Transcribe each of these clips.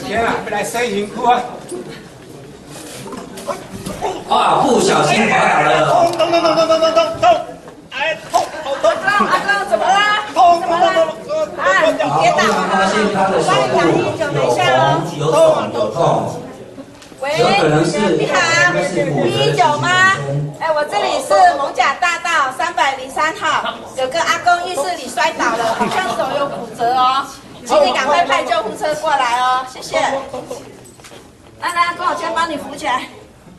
天啊，要来洗辛苦啊！ 啊，不小心滑倒了。 痛！哎，痛！ 阿公怎么啦？ 痛！ 啊，你跌倒了， 发现他的手部有肿有痛。 喂， 有可能是你好，119吗？哎，我这里是蒙甲大道303号，有个阿公浴室里摔倒了，好像手有骨折哦，请你赶快派救护车过来哦，谢谢。来，阿公，我先帮你扶起来，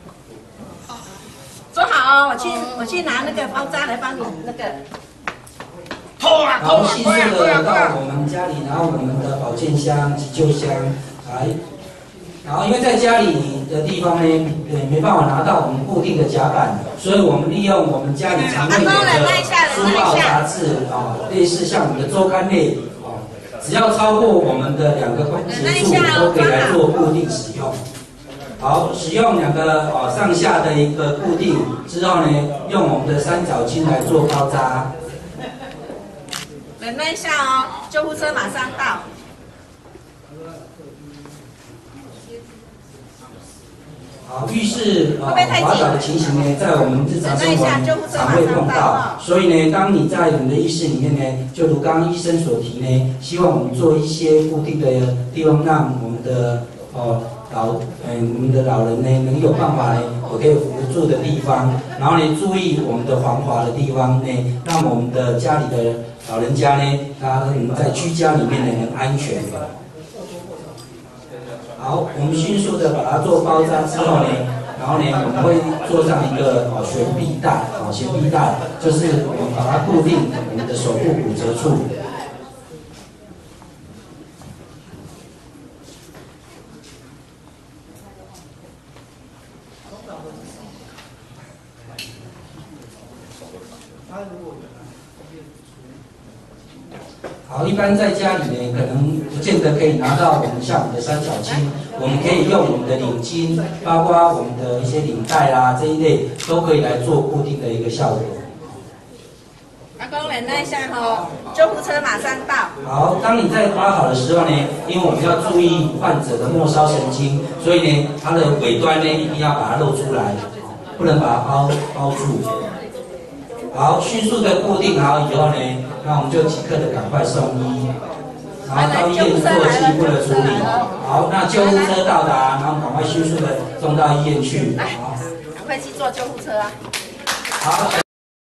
坐好哦，我去拿那个包扎来帮你那个。 痛啊！ 然后迅速的到我们家里拿我们的保健箱、急救箱来。 然后，因为在家里的地方呢，没办法拿到我们固定的甲板，所以我们利用我们家里常备的书报、杂志啊，类似像我们的周刊类啊，只要超过我们的2个节数，都可以来做固定使用。好，使用2个上下的一个固定之后呢，用我们的三角巾来做包扎。 忍耐一下哦，救护车马上到。 好，浴室滑倒的情形呢，在我们日常生活常会碰到，所以呢，当你在我们的浴室里面呢，就如刚刚医生所提呢，希望我们做一些固定的地方，让我们的我们的老人呢，能有办法呢，可以扶住的地方，然后呢，注意我们的防滑的地方呢，让我们的家里的老人家呢，他能在居家里面呢，能安全。 好，我们迅速的把它做包扎之后呢，然后呢，我们会做上一个悬臂带，悬臂带就是我们把它固定我们的手部骨折处。好，一般在家里呢，可能不见得可以拿到我们像我们的三角巾，我们可以用我们的领巾，包括我们的一些领带啦这一类，都可以来做固定的一个效果。 阿公忍耐一下哦，救护车马上到。 好，当你在包好的时候呢，因为我们要注意患者的末梢神经，所以呢，它的尾端呢一定要把它露出来，不能把它包住。好，迅速的固定好以后呢，那我们就即刻的赶快送医，然后到医院做进一步的处理。好，那救护车到达，然后赶快迅速的送到医院去。 来，赶快去坐救护车啊！ 好。